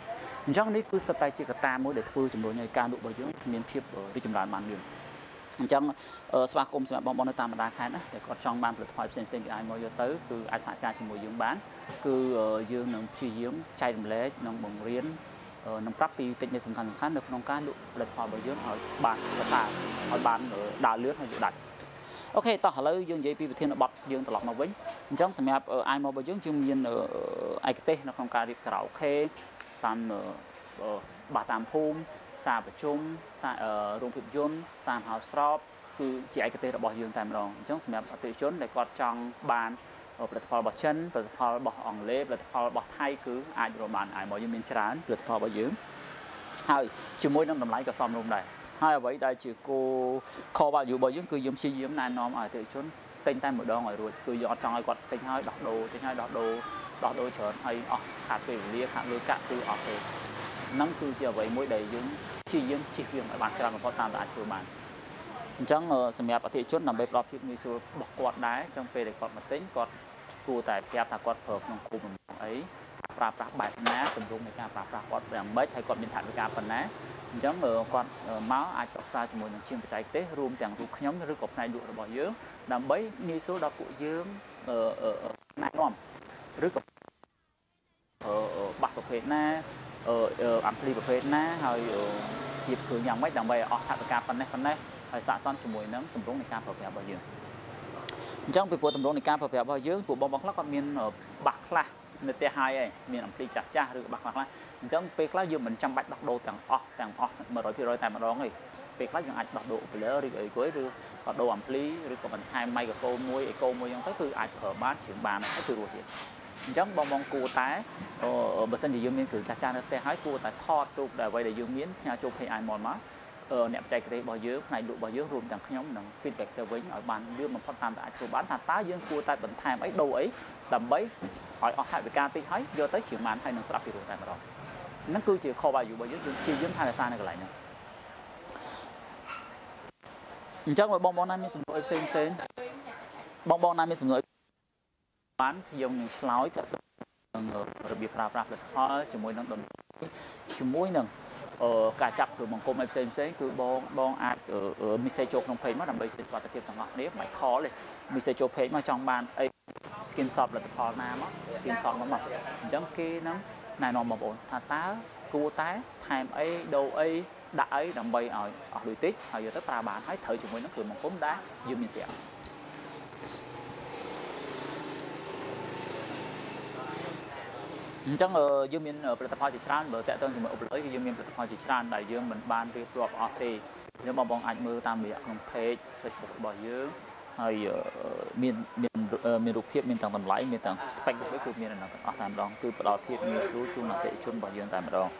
ចឹងនេះគឺសតែជាកត្តាមួយដែលធ្វើជំនួយឲ្យការលក់របស់យើងមានភាពរីកចម្រើនបានលឿនអញ្ចឹងស្វាគមន៍សម្រាប់បងប្អូននៅតាមបណ្ដាខេត្តណាដែលគាត់ចង់បានផលិតផលផ្សេងៗពីអាយមកយកទៅគឺអាចសហការជាមួយយើងបានគឺយើងនឹងព្យាយាមចែករំលែកនិងបង្រៀននឹងប្រាប់ពីតិចនៃសំខាន់សំខាន់នៅក្នុងការលក់ផលិតផលរបស់យើងឲ្យបានប្រសើរឲ្យបានដើរលឿនហើយយកដាច់អូខេតោះឥឡូវយើងនិយាយពីប្រធានបទយើងត្រឡប់មកវិញអញ្ចឹងសម្រាប់អាយមករបស់យើងយើងមានឯកទេសនៅក្នុងការរៀបខារ៉ាអូខេតាមបាសតាមភូមិសារប្រជុំរោងភាពយន្តសារមហោស្រពគឺជាឯកទេសរបស់យើងតែម្ដងអញ្ចឹងសម្រាប់អតិថិជនដែលគាត់ចង់បានផលិតផលរបស់ចិនផលិតផលរបស់អង់គ្លេសផលិតផលរបស់ថៃគឺអាចរកបានអាយមកយើងមានច្រើនផលិតផលរបស់យើងហើយជាមួយនឹងតម្លៃក៏សមរម្យដែរហើយអ្វីដែលជាគោល core value របស់យើងគឺយើងព្យាយាមណែនាំឲ្យអតិថិជនទិញតែម្ដងឲ្យរួចគឺយើងអត់ចង់ឲ្យគាត់ទិញហើយដោះដូរទិញហើយដោះដូរដោះដូរច្រើនហើយអស់ខាតពេលវេលាខាតលុយកាក់គឺអត់ទេហ្នឹងគឺជាអ្វីមួយដែលយើងព្យាយាមជិះវាឲ្យបានច្រើនបំផុតតាមដែលអាចធ្វើបានអញ្ចឹងសម្រាប់អតិថិជនដើម្បីផ្ដល់ភាពងាយស្រួលរបស់គាត់ដែរអញ្ចឹងពេលដែលគាត់មកទិញគាត់គួរតែប្រាប់ថាគាត់ប្រើក្នុងគោលបំណងអីប្រើប្រាស់បែបណាទម្រង់នៃការប្រើប្រាស់គាត់យ៉ាងម៉េចហើយគាត់មានថវិកាប៉ុណ្ណាអញ្ចឹងគាត់មកអាចប្រឹក្សាជាមួយនឹងជាងបច្ចេកទេសរួមទាំងរូបខ្ញុំឬក៏ផ្នែកលក់របស់យើងដើម្បីងាយស្រួលដល់ពួកយើងណែនាំឬក៏បាសប្រភេទណាអាំភ្លីប្រភេទណាហើយភាពគ្រឿងយ៉ាងម៉េចដើម្បីឲ្យអស់ថវិកាប៉ុណ្ណេះប៉ុណ្ណេះហើយស័ក្តិសមជាមួយនឹងទម្រង់នៃការប្រើប្រាស់របស់យើងអញ្ចឹងពីព្រោះទម្រង់នៃការប្រើប្រាស់របស់យើងពួកបងប្អូនខ្លះគាត់មានបាសខ្លះនៅផ្ទះហើយឯងមានអំភ្លីចាស់ចាស់ឬក៏បាសខ្លះខ្លះអញ្ចឹងពេលខ្លះយើងមិនចាំបាច់ដោះដូរទាំងអស់ទាំងអស់ một trăm phần trăm តែម្ដងទេពេលខ្លះយើងអាចដោះដូរ operator ឬអីក៏ឬក៏ដូរអំភ្លីឬក៏បន្ថែម microphone មួយ echo មួយអញ្ចឹងទៅគឺអាចប្រើបានជាងបានហើយគឺរស់ទៀតអញ្ចឹងបងបងគួរតែបើសិនជាយើងមានគ្រឿងចាស់ចាស់នៅផ្ទះហើយគួរតែថតរូបដែលអ្វីដែលយើងមានផ្ញើចូល page អាយ mall មកអ្នកបច្ចេកទេសរបស់យើងផ្នែកលក់របស់យើងរួមទាំងខ្ញុំនឹង feedback ទៅវិញឲ្យបានលឿនបំផុតតាមដែលអាចធ្វើបានថាតើយើងគួរតែបន្ថែមអីដូរអីដើម្បីឲ្យអស់ថវិកាតិចហើយយកទៅជាបានហើយនឹងស្រាប់ពីរោះតែម្ដងហ្នឹងគឺជា core value របស់យើងយើងជាយើងថែរក្សានៅកន្លែងហ្នឹងអញ្ចឹងបងបងណាមានសំណួរផ្សេងផ្សេងបងបងណាមានសំណួរបានខ្ញុំនឹងឆ្លើយទៅនឹងរបៀបប្រើប្រាស់ផលិតផលជាមួយនឹងដំណើរជាមួយនឹងការចាប់គ្រឿងបង្គំអីផ្សេងផ្សេងគឺបងបងអាច message ចូលក្នុង page មកដើម្បីជាសុខភាពទាំងអស់គ្នាមិន call ទេ message ចូល page មកចង់បានអី skin shot ផលិតផលណាមក skin shot មកមកអញ្ចឹងគេនឹងណែនាំបងប្អូនថាតើគួរតែថែមអីដូរអីដាក់អីដើម្បីឲ្យអស់លុយតិចហើយយកទៅប្រើបានហើយត្រូវជាមួយនឹងគ្រឿងបង្គំដែលយើងមានស្រាប់អញ្ចឹងយើងមានផលិតផលជាច្រើនបើតើតើជាមួយឧបល័យគឺយើងមានផលិតផលជាច្រើនដែលយើងមិនបានរៀបរាប់អស់ទេយើងបងបងអាចមើលតាមរយៈក្នុង page Facebook របស់យើងហើយមានមានមានរូបភាពមានទាំងតម្លៃមានទាំង spec ដូចគឺមានទាំងអស់តែម្ដងគឺផ្ដល់ភាពងាយស្រួលជូនអតិថិជនរបស់យើងតែម្ដង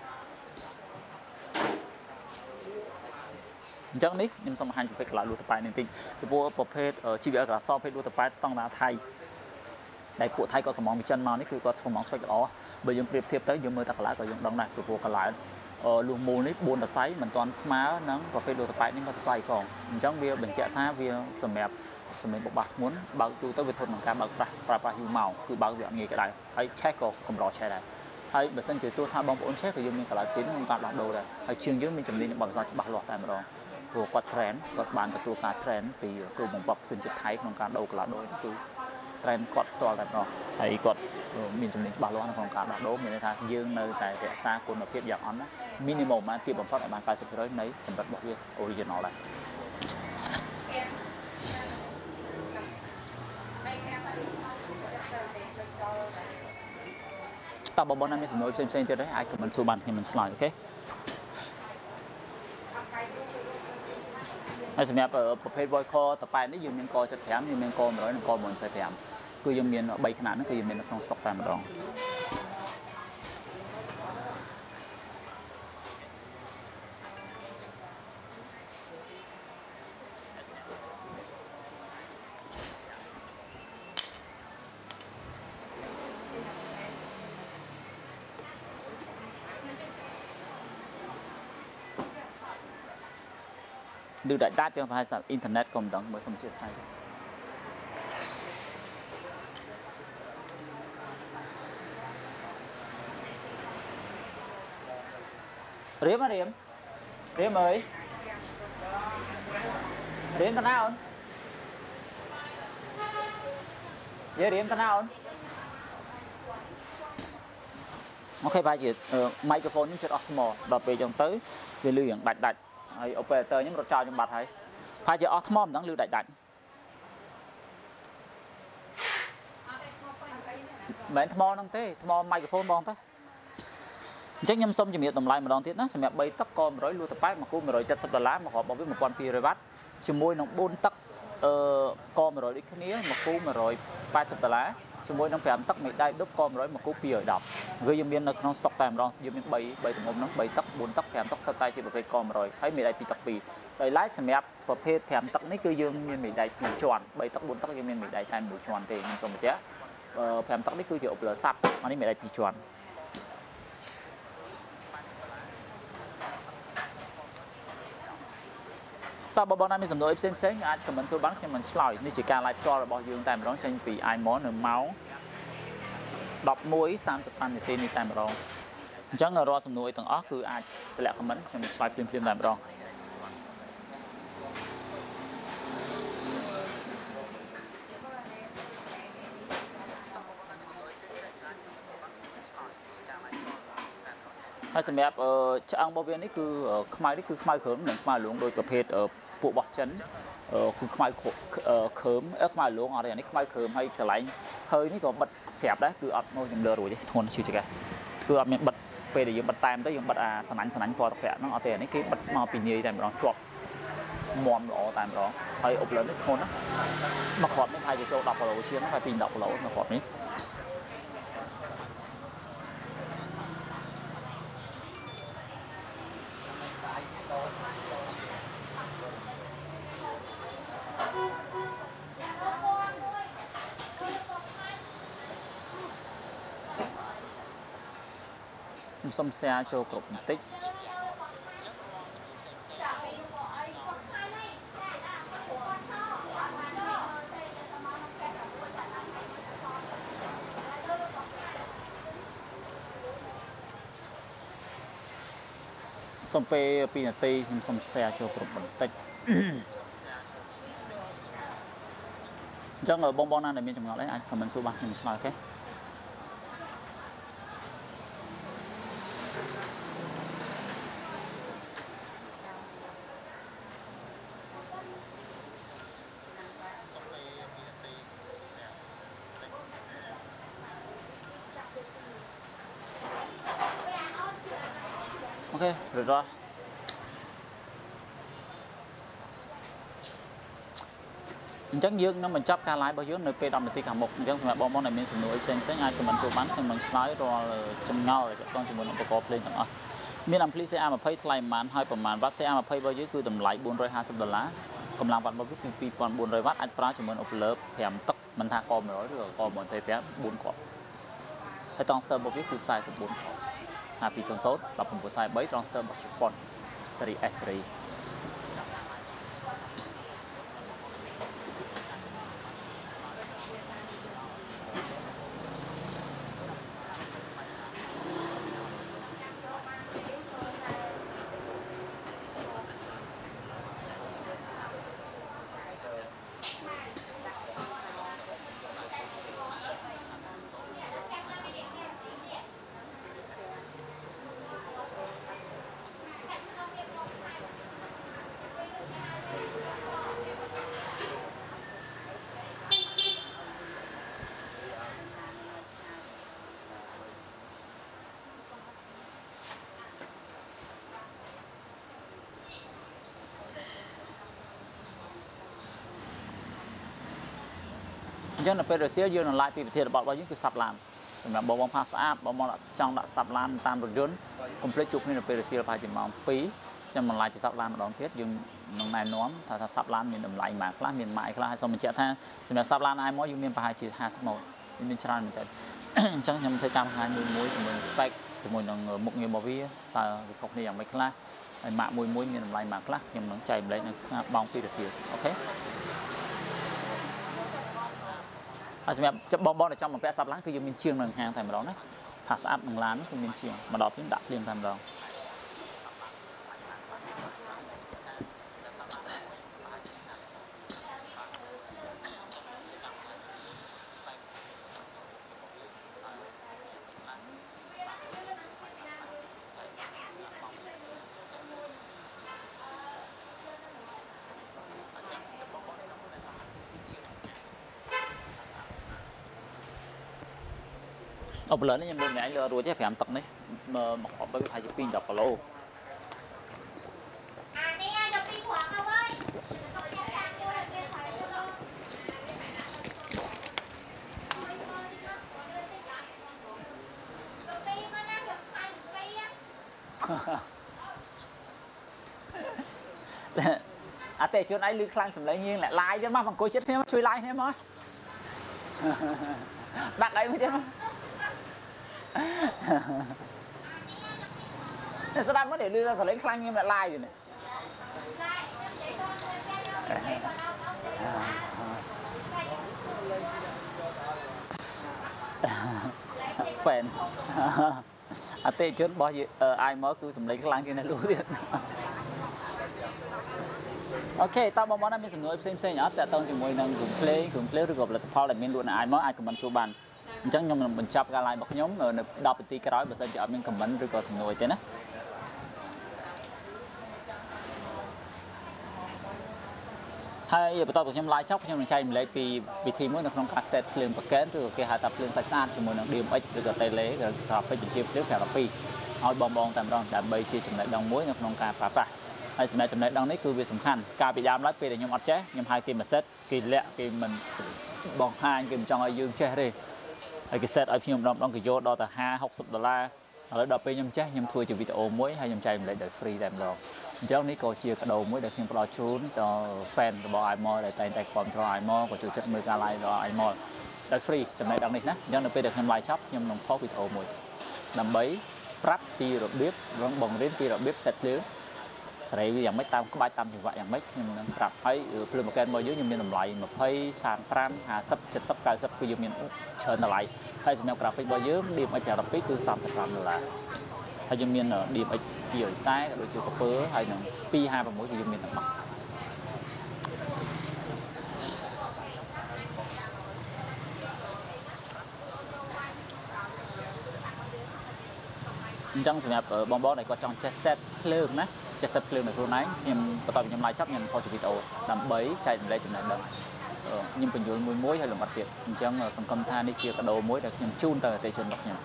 អញ្ចឹងនេះខ្ញុំសូមបង្ហាញប្រភេទកន្លៅលក់តប៉ែតនេះតិចពីព្រោះប្រភេទ ជី វី អែល ក្រាសប្រភេទលក់តប៉ែតស្តង់ដារថៃដែលពួកថៃគាត់កំងពីចិនមកនេះគឺគាត់កំងស្ពេចល្អបើយើងប្រៀបធៀបទៅយើងមើលតែកន្លៅក៏យើងដឹងដែរពីព្រោះកន្លៅលុះមូលនេះបួនតសៃមិនទាន់ស្មើនឹងប្រភេទលក់តប៉ែតនេះក៏តសៃផងអញ្ចឹងវាបញ្ជាក់ថាវាសម្រាប់សម្លេងបបាស់ធ្ងន់បើកទូទៅវាធន់នឹងការបើកប្រាស់ប្រើប្រាស់យូរមកគឺបើកវាអត់ងាយក្តៅហើយឆេះក៏កម្រឆេះដែរហើយបើសិនជាទោះថាបងប្អូនឆេះក៏យើងមានកន្លៅស៊ីនក្នុងការដោះដូរដែរហើយជាងយើងមានជំនាញបបិសាច្បាស់លាស់តែម្ដងព្រោះគាត់ train គាត់បានទទួលការ train ពីគ្រូបង្វឹកជនជាតិថៃក្នុងការដូរកន្លៅដូរគឺ train គាត់ផ្ទាល់តែម្ដងហើយគាត់មានជំនាញច្បាស់លាស់ក្នុងការដោះដូរមានន័យថាយើងនៅតែរក្សាគុណភាពយ៉ាងអន់ណា minimum បានភាពបំផុតឲ្យបាន chín mươi phần trăm នៃកម្រិតរបស់វា original ដែរតើបងប្អូនមានសំណួរផ្សេងៗទៀតទេអាច comment សួរបានខ្ញុំនឹងឆ្លើយអូខេហើយសម្រាប់ប្រភេទ voice call តប៉ែតនេះយើងមានក 七十五 យើងមានក một trăm និងក một trăm hai mươi lăm គឺយើងមាន ba ຂະຫນາດហ្នឹងគឺយើងមាននៅក្នុង stock តែម្ដងឬដាច់ដាច់ទៅប្រហែលអ៊ីនធឺណិតក៏មិនដឹងមើលសុំអធិស្ឋាន riếm á riếm riếm ơi riếm tao nào vậy riếm tao nào ok bài gì microphone những chất osmo đọc về trong tới về lưu hiện đạch đạch operator những một trào trong bạt hay phải chỉ osmo đang lưu đạch đạch mẹ thmo năng thế thmo microphone bong thế chắc nhâm xong chỉ miệt tầm lại mà đòn thiết nó sẽ mẹ bay tóc con rồi luôn tập bát mà cô mà rồi chặt sập lá mà họ bảo với một con pi rồi bắt chỉ môi nó bôn tóc con mà rồi đi cái ní mà cô mà rồi ba sập lá chỉ môi nó phải tóc mày đai đốt con rồi mà cô pi rồi đập gây dương biên nó stock time đòn dương biên bay bay tầm ôm nó bay tóc bôn tóc thèm tóc tay chỉ một cái con mà rồi thấy mày đai pi tóc pi rồi lái sẽ mẹประเภทthèm tóc này cứ dương biên mày đai pi tròn bay tóc bôn tóc dương biên mày đai time bù tròn thì mình không chết thèm tóc này cứ chịu lỡ sập mà này mày đai pi tròn sau bao bao năm mình sắm đồ xem xem ai comment số bắn cho mình slide như chỉ cả live cho là bao nhiêu time đó trên vì ai món nữa máu đọc muối sam tập ăn thì tên đi time đó chẳng ngờ rồi sắm đồ tầng óc cứ ai lại comment cho mình slide phim phim time đó hay xem đẹp trang bao viên đấy cứ khai đấy cứ khai khớm đừng khai luống đôi cặp hết ở bộ bọc chấn cứ khai khớm ớt khai luống ở đây này khai khớm hay trở lại hơi này có bật xẹp đấy cứ ập nôi nhầm lơ rồi đấy thôn chưa chắc cứ ập miệng bật về để dùng bật tam tới dùng bật à sẵn ánh sẵn ánh qua tập vẽ nó ở đây này cái bật màu pin như thế đó chuột mòn lỗ tam đó hay ốp lớn đấy thôn á mặc hộp nó thay cho châu đọc vào lỗ chiên nó phải pin đọc vào lỗ mặc hộp đấy xông xe cho cột tích xông pe pin tây xông xe cho cột tích chắc ở bong bong này miền trong ngõ đấy anh comment số ba mình slide cái ok rồi rồi chắc dương nó mình chấp ca lái bao nhiêu nơi pe đầm để cả một chắc là bom bom này mình sử dụng xem sẽ ngay comment số bán thì mình slide rồi trong nhau rồi con chúng mìnhประกอบlênทั้งอ่ะมีนำพลีเซียมาเพย์ทลายมันให้ประมาณวัดเซียมาเพย์bao nhiêuคือตำไหลbốn trăm hai mươiดอลลาร์กำลังวัดบริสุทธิ์ปีปอนbốn trămวัตต์อันปราชเหมือนอุปเลิฟแถมตักมันทากอมร้อยหรือก่อมอนไฟแป๊บบุญขอบให้ต้องเสริมบริสุทธิ์ใส่สมบูรณ์หาปีสองโซดปรับผมก็ใส่ใบต้องเสริมบักชิฟอนสรีเอสรีចឹងនៅពេលរសៀលយើងនឹងឡាយពីប្រធានបទរបស់យើងគឺសាប់ឡានសម្រាប់បងបងផាសស្អាតបងបងចង់ដាក់សាប់ឡានតាមរថយន្តកុំភ្លេចជួបគ្នានៅពេលរសៀលប្រហែលជាម៉ោងពីរខ្ញុំនឹងឡាយពីសាប់ឡានម្ដងទៀតយើងនឹងណែនាំថាថាសាប់ឡានមានតម្លៃម៉ាខ្លះមានម៉ាយខ្លះហើយសូមបញ្ជាក់ថាសម្រាប់សាប់ឡានអាយមកយើងមានប្រហែលជាห้าสิบម៉ូតមានច្រើនមែនតើអញ្ចឹងខ្ញុំធ្វើការបង្ហាញមួយមួយជាមួយនឹង spec ជាមួយនឹងមុខងាររបស់វាតើវាខុសគ្នាយ៉ាងម៉េចខ្លះហើយម៉ាកមួយមួយមានតម្លៃម៉ាខ្លះខ្ញុំនឹងចែកម្លែកនៅក្នុងបងពីរសៀលអូខេហើយសម្រាប់បងបងដែលចង់មកពាក់សាប់ឡានគឺយើងមានជាងនៅហាងតែម្ដងណាថាស្អាតនឹងឡានគឺមានជាងមកដល់ពេលដាក់ភ្លាមតែម្ដង ốc lớn đấy nhưng mà nãy lừa rồi chứ phải làm tận đấy mà mặc ốc với hai chục pin đọc vào lô à tệ chỗ này lư khăn sầm lấy nghiêng lại like chứ mà bằng cô chết thế mà chui like thế mà đặt đấy mới thế mà sao đang mới để đưa ra sầm lấy khăn nghiêng lại like rồi này fan à tệ chỗ bao nhiêu ai mới cứ sầm lấy khăn kia này luôn ok តើបងប្អូនមានសំណួរផ្សេងផ្សេងអត់តើតើជាមួយនឹងគំភ្លេងគំភ្លេងឬក៏ផលិតផលដែលមានលក់នៅអាយមកអាចខមមិនសួរបានអញ្ចឹងខ្ញុំនឹងបញ្ចប់ការ live របស់ខ្ញុំនៅ10នាទីក្រោយបើសិនជាអត់មានខមមិនឬក៏សំណួរទេណាហើយបន្តទៅខ្ញុំ live ចប់ខ្ញុំនឹងចែកម្លែកពីវិធីមួយនៅក្នុងការ set ភ្លើងប្រកែនឬក៏គេហៅថាភ្លើងសាច់ស្អាតជាមួយនឹង ឌី เอ็ม เอช ឬក៏ tele ឬ graphic បញ្ជាភ្លើងប្រាប់ពីឲ្យបងបងតែម្ដងដើម្បីជាចំណេះដឹងមួយនៅក្នុងការប្រើប្រាស់ហើយសម្រាប់ចំណេះដឹងនេះគឺវាសំខាន់កាលពីដើមឡើយពេលដែលខ្ញុំអត់ចេះខ្ញុំហៅគេមក set គេលាក់គេមិនបងហាញគេមិនចង់ឲ្យយើងចេះទេហើយគេ set ឲ្យខ្ញុំម្ដងម្ដងគេយកដល់ទៅห้า หกสิบដុល្លារឥឡូវដល់ពេលខ្ញុំចេះខ្ញុំធ្វើជាវីដេអូមួយហើយខ្ញុំចែកម្លែកដោយ free តែម្ដងអញ្ចឹងនេះក៏ជាកាដូមួយដែលខ្ញុំផ្ដល់ជូនដល់ fan របស់ អាយ ម៉ល ដែលតែងតែគាំទ្រ អាយ ម៉ល ក៏ចូលចិត្តមើលការ live របស់ អាយ ម៉ល ដោយ free ចំណេះដឹងនេះណាអញ្ចឹងនៅពេលដែលខ្ញុំ live ចប់ខ្ញុំនឹងផុសវីដេអូមួយដើម្បីប្រាប់ពីរបៀបបង្រៀនពីរបៀប set ភ្លើងសេរីវាយ៉ាងម៉េចតាមក្បាច់តាមចង្វាក់យ៉ាងម៉េចខ្ញុំនឹងប្រាប់ហើយភ្លើងប្រកែនរបស់យើងខ្ញុំមានតម្លៃยี่สิบ 35 50 70 90គឺយើងមានច្រើនតម្លៃហើយសម្រាប់ graphic របស់យើង ឌី เอ็ม เอช therapy គឺสามสิบห้าដុល្លារហើយយើងមាន ឌី เอ็ม เอช ពីរសែក៏ដូចជាកពើហើយនឹងពីរห้าหกគឺយើងមានទាំងអស់អញ្ចឹងសម្រាប់បងបងដែលគាត់ចង់ចេះ set ភ្លើងណាចេះ set ភ្លើងនៅខ្លួនឯងខ្ញុំបន្តពីខ្ញុំ live ចប់ខ្ញុំផុសវីដេអូដើម្បីចែកម្លែកចំណេះដឹងខ្ញុំបញ្យល់មួយមួយហើយលំអិតទៀតអញ្ចឹងសង្ឃឹមថានេះជាកាដូមួយដែលខ្ញុំជូនទៅអតិថិជនរបស់ខ្ញុំ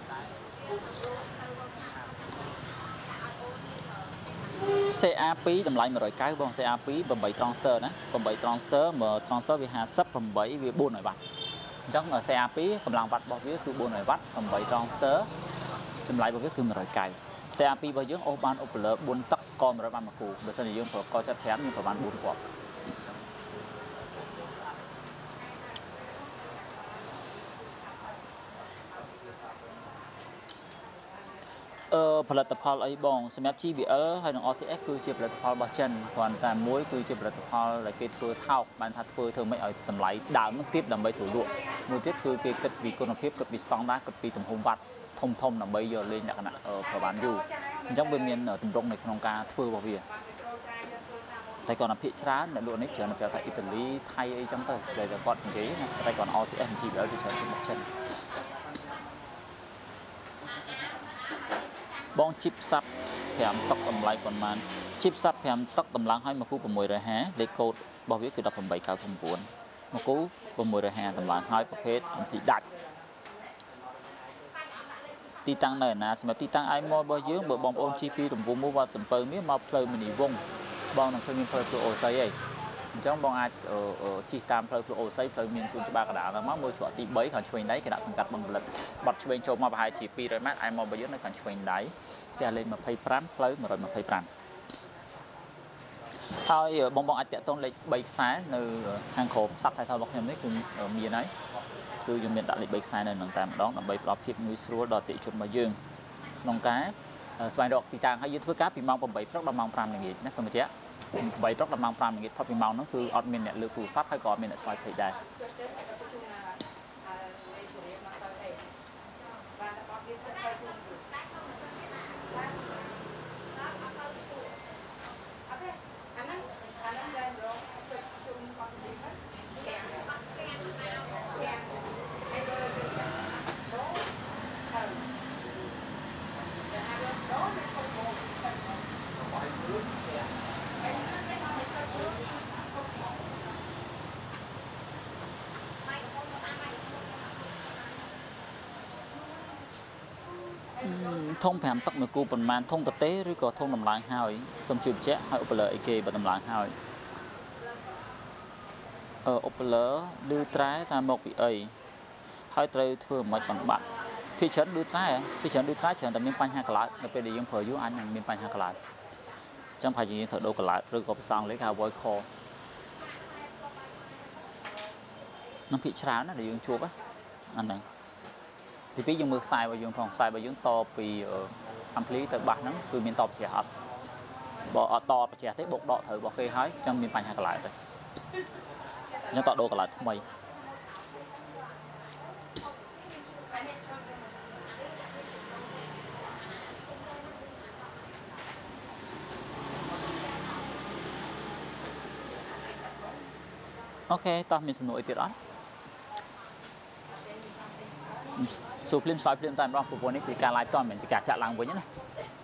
ซี อาร์ two តម្លៃone ninetyបង ซี អាร์ two eight ត្រង់ស្ទ័រណាeightត្រង់ស្ទ័រមើលត្រង់ស្ទ័រវាห้าสิบ eightវាfour hundredវ៉ាត់អញ្ចឹង ซี អាร์ two កម្លាំងវ៉ាត់របស់វាគឺfour hundredវ៉ាត់eightត្រង់ស្ទ័រតម្លៃរបស់វាគឺone ninetyซี អាร์ two របស់យើងអូសបានឧបលើfourទឹកក៏one hundredបានមួយគូបើសិនជាយើងប្រើកចិត្តfiveយើងប្រើបានfourគ្រាប់អឺផលិតផលអីបងសម្រាប់ จี วี แอล ហើយនឹង อาร์ ซี เอส គឺជាផលិតផលរបស់ចិនគ្រាន់តែមួយគឺជាផលិតផលដែលគេធ្វើថោកបានថាធ្វើធ្វើមិនឲ្យតម្លៃដើមនឹងទៀតដើម្បីស្រួលលក់មួយទៀតគឺគេគិតពីគុណភាពគិតពីស្តង់ដារគិតពីទំហំវ៉ាត់ធំធំដើម្បីយកលេងលក្ខណៈប្របានយូរអញ្ចឹងវាមានទម្រង់នៅក្នុងការធ្វើរបស់វាតែគាត់អភិច្រើនអ្នកលក់នេះច្រើនតែថាអ៊ីតាលីថៃអីចឹងទៅតែគាត់និយាយណាតែគាត់ អាร์ ซี เอส จี วี แอล វាច្រើនជាងចិនបងជីបសាប់fiveតុកតម្លៃប៉ុន្មានជីបសាប់fiveតុកតម្លងឲ្យមកគូsix fiftyលេខកូដរបស់វាគឺeighteen ninety-nineមកគូsix fiftyតម្លងឲ្យប្រភេទអំពីដាច់ទីតាំងនៅណាសម្រាប់ទីតាំង អាយ ម៉ល របស់យើងបើបងប្អូនជីពីរង្វង់មួយវត្តសំពៅមាសមកផ្លូវមីនីវងបងនឹងឃើញមានផ្លូវផ្លូវអូស័យឯងអញ្ចឹងបងអាចជិះតាមផ្លូវផ្លូវអូស័យផ្លូវមានសួនច្បារកណ្ដាលហ្នឹងមកមើលច្រកទីthreeខាងឆ្វេងដៃគេដាក់សង្កាត់បឹងផលិតបាត់ឆ្វេងចូលមកប្រហែលជាtwo hundredម៉ែត្រ អាយ ម៉ល របស់យើងនៅខាងឆ្វេងដៃផ្ទះលេខtwenty-fiveផ្លូវone twenty-fiveហើយបងបងអាចតាក់ទងលេខthreeខ្សែនៅខាងក្រោមសាប់ថៃថលរបស់ខ្ញុំនេះគឺមានហើយគឺយើងមានដាក់លេខthreeខ្សែនៅនឹងតែម្ដងដើម្បីផ្ដល់ភាពងាយស្រួលដល់អតិថិជនរបស់យើងក្នុងការស្វែងរកទីតាំងហើយយើងធ្វើការពីម៉ោងeightព្រឹកដល់ម៉ោងfiveល្ងាចណាសូមបញ្ជាក់eightព្រឹកដល់ម៉ោងfiveល្ងាចផុតពីម៉ោងហ្នឹងគឺអត់មានអ្នកលើកទូរស័ព្ទហើយក៏អត់មានអ្នកឆ្លើយភ្លេចដែរ thông phèm tóc mà cô bận màn thông tập tế rồi có thông làm lại hai xong chụp chết hai opera kê và làm lại hai ở opera đưa trái ta một bị ấy hai trời thưa một bằng bạn khi chấn đưa trái khi chấn đưa trái chấn tầm miền Panh hai cái lại là bây giờ phơi dưới anh miền Panh hai cái lại chẳng phải chỉ thợ đồ cái lại rồi có sang lấy cả voi kho nó bị chán là để dùng chuột á anh này thì ví dụ mực xài và dùng phòng xài và dùng to vì ampli từ bạc nắng từ miền tây trẻ hấp bỏ to và trẻ thấy bột đỏ thử bỏ cây hái trong miền Panh hai cái lại rồi nó tạo đồ cái lại thông mày ok tao mình sẽ nổi tiếng đó số phim xoay phim tại trong bộ này thì cả live toàn mình thì cả chạ làng với nhé này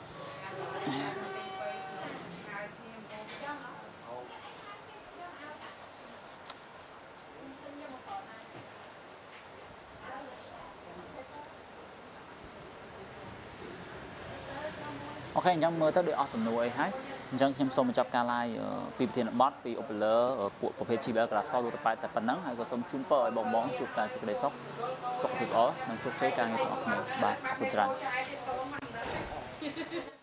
ok nhắm mơ tới đội awesome nuôi hết chẳng chăm sóc một ca laiពីប្រធានបទពីឧបលើពួកប្រភេទ ជី บี អែល ក្រាសលទៅបែបតែប៉ុណ្ណឹងហើយក៏សូមជូនពរឲ្យបងបងជួបតែសេចក្តីសុខសុខភាពល្អនិងជោគជ័យការងារទាំងអស់គ្នាបាទអរគុណច្រើន